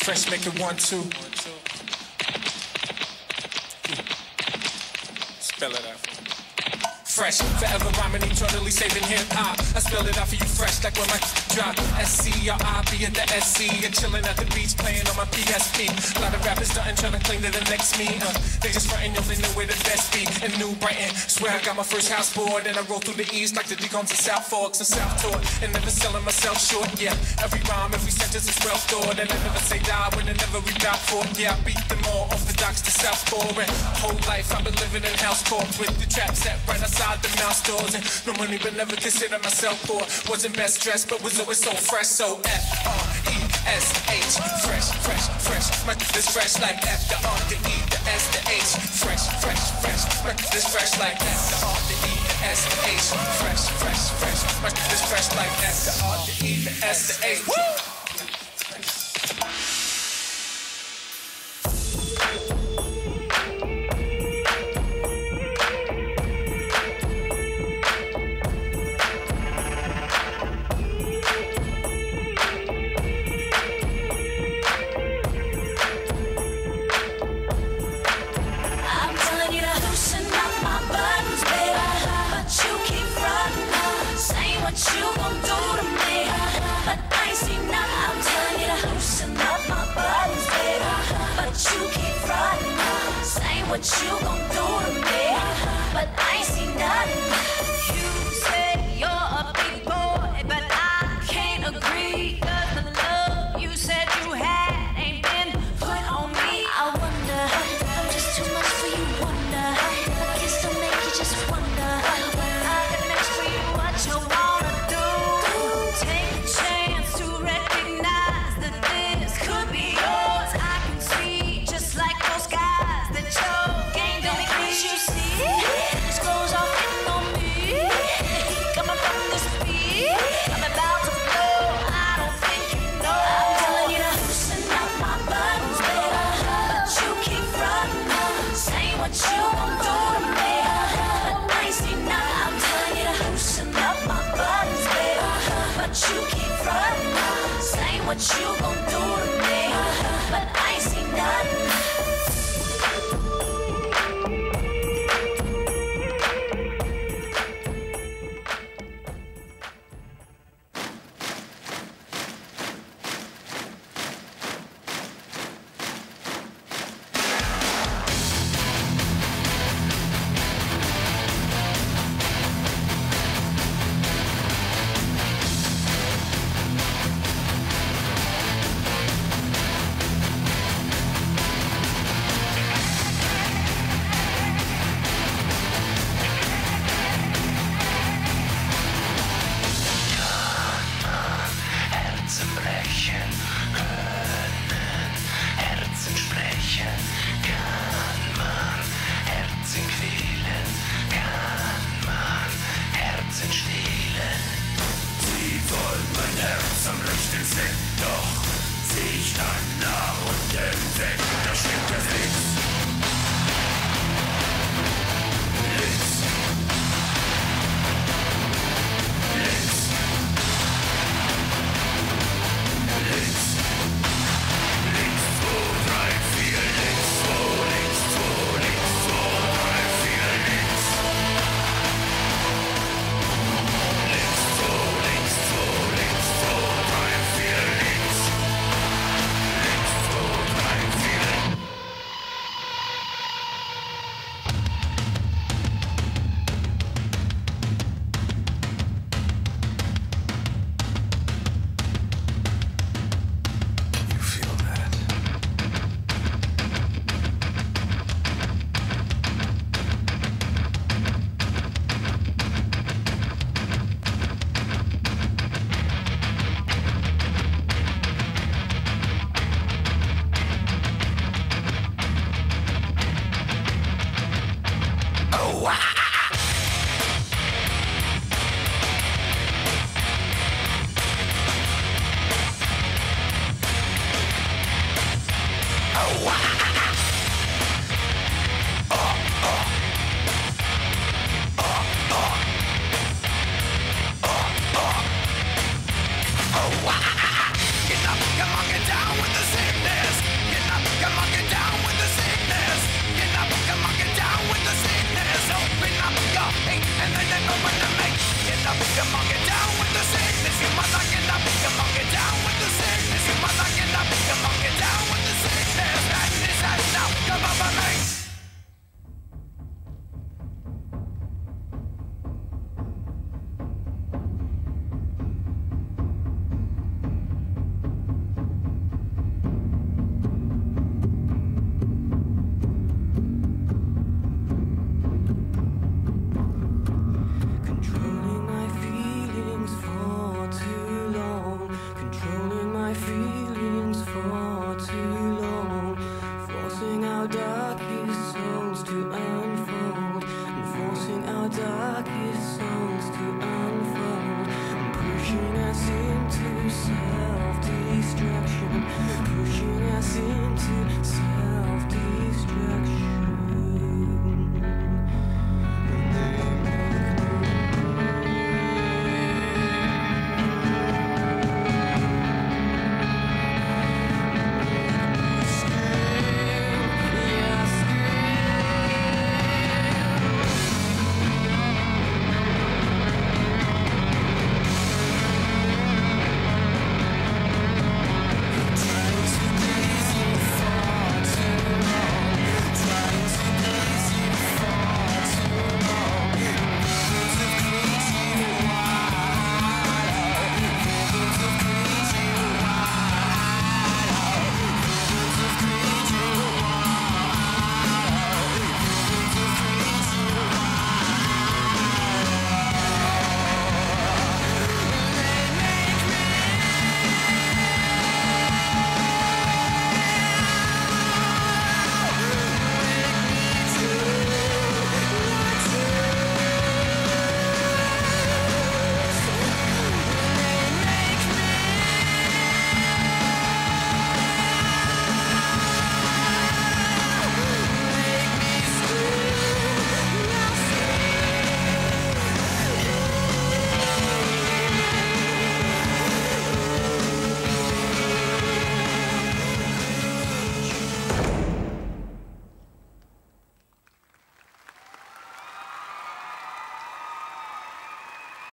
Fresh, make it 1, 2. Spell it out. Fresh, forever rhyming, eternally saving hip-hop. I spell it out for you fresh, like when my drop. S-C-R-I-B at the S-C. And chilling at the beach, playing on my PSP. A lot of rappers starting trying to claim they're the next me. They just frontin', they know where the best be. In New Brighton, swear I got my first house board. And I roll through the east like the Deacons of South Forks and South Tort. And never selling myself short, yeah. Every rhyme, every sentence is well thought. And I never say die when I never read out for it. Yeah, I beat them all off the docks to Southport. And whole life I've been living in house courts with the trap set right outside the mouse doors. And no money but never considered myself poor. Wasn't best dressed but was always so fresh. So F-R-E-S-H. Fresh, fresh, fresh. My is fresh like F, the R, the E, the S, the H. Fresh, fresh, fresh. My is fresh like F, the R, the E, the S, the H. Fresh, fresh, fresh. My is fresh like F, the R, the E, the S, the H. Woo! What you gon' do to me? But I ain't seen nothing. You said you're a big boy, but I can't agree. 'Cause the love you said you had ain't been put on me. I wonder, I'm just too much for you, wonder. I guess don't make you just wonder. I got next for you, what you wanna do? Take a chance to recognize that this could be yours. I can see just like those guys that you're. You see, this goes off in on me. Coming from this beat, I'm about to blow. I don't think you know. I'm telling you to loosen up my buttons, baby, but you keep running. Saying what you gon' do to me, but I ain't seen nothing. I'm telling you to loosen up my buttons, baby, but you keep running. Saying what you gon' do to me, but I ain't seen nothing. Get up, come on, get down with the same name. hate, and they never want to make. Get up, come on, get down with the sickness. You must not get up, come on, get down with